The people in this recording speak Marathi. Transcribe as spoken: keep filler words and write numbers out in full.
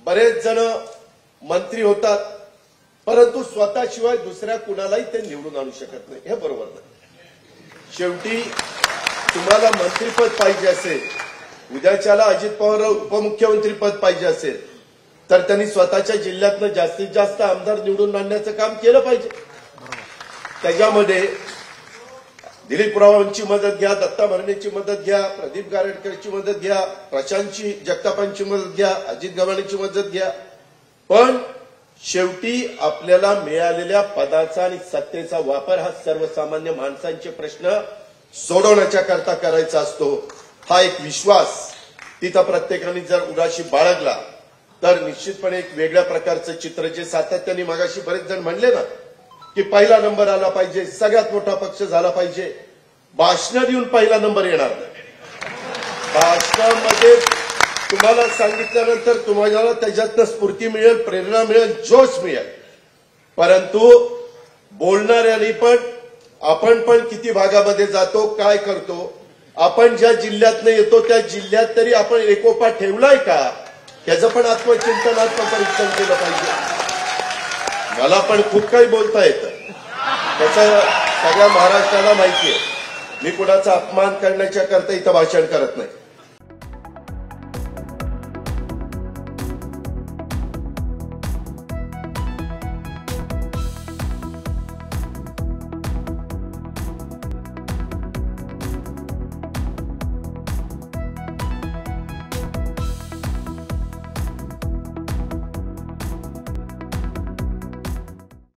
बरेच जण मंत्री होतात, परंतु स्वतःशिवाय दुसऱ्या कुणालाही ते निवडून आणू शकत नाही. हे बरोबर नाही. शेवटी तुम्हाला मंत्रीपद पाहिजे असेल, उद्याच्याला अजित पवार उपमुख्यमंत्री पद पाहिजे असेल, तर त्यांनी स्वतःच्या जिल्ह्यातनं जास्तीत जास्त आमदार निवडून आणण्याचं काम केलं पाहिजे. त्याच्यामध्ये दिलीप रावांची मदत घ्या, दत्ता भरणेची मदत घ्या, प्रदीप गारटकरची मदत घ्या, प्रशांतची जगतापांची मदत घ्या, अजित गव्हाणेची मदत घ्या. पण शेवटी आपल्याला मिळालेल्या पदाचा आणि सत्तेचा वापर हा सर्वसामान्य माणसांचे प्रश्न सोडवण्याच्या करता करायचा असतो. हा एक विश्वास तिथं प्रत्येकाने जर उराशी बाळगला तर निश्चितपणे एक वेगळ्या प्रकारचं चित्र, जे सातत्याने मगाशी बरेच जण म्हणले ना की पहिला नंबर आला पाहिजे, सगळ्यात मोठा पक्ष झाला पाहिजे, भाषण देऊन पहिला नंबर येणार नाही. भाषणामध्ये तुम्हाला सांगितल्यानंतर तुम्हाला त्याच्यातनं स्फूर्ती मिळेल, प्रेरणा मिळेल, जोश मिळेल, परंतु बोलणाऱ्यांनी पण आपण पण किती भागामध्ये जातो, काय करतो, आपण ज्या जिल्ह्यातनं येतो त्या जिल्ह्यात तरी आपण एकोपा ठेवलाय का, त्याचं पण आत्मचिंतन, आत्मपरीक्षण केलं पाहिजे. मला पण खूप काही बोलता येतं, त्याचं सगळ्या महाराष्ट्राला माहिती आहे. मी कुणाचा अपमान करण्याच्या करता इथं भाषण करत नाही.